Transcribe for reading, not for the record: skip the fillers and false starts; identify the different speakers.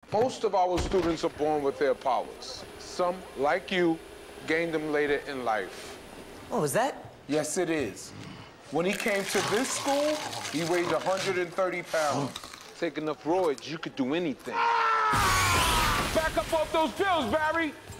Speaker 1: Most of our students are born with their powers. Some, like you, gain them later in life.
Speaker 2: Oh, is that?
Speaker 1: Yes, it is. When he came to this school, he weighed 130 pounds. Take enough roids, you could do anything. Back up off those pills, Barry!